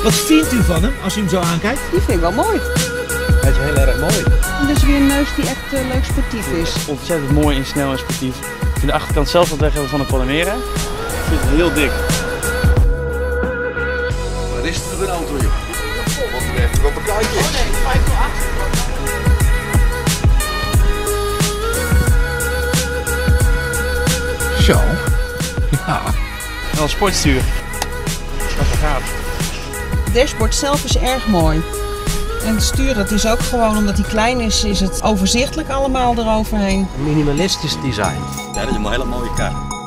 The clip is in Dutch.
Wat vindt u van hem als u hem zo aankijkt? Die vind ik wel mooi. Hij is heel erg mooi. Dit is weer een neus die echt leuk sportief is. Ontzettend mooi en snel en sportief. Ik vind de achterkant zelf wat weg hebben van de Panamera. Ik vind het heel dik. Waar is het een auto, joh? Wat even op een kijkje. Oh nee, 508. Zo. Ja. Wel een sportstuur. Dat is gaaf. Het dashboard zelf is erg mooi. En het stuur, dat is ook gewoon, omdat hij klein is het overzichtelijk allemaal eroverheen. Minimalistisch design. Ja, dat is een hele mooie kar.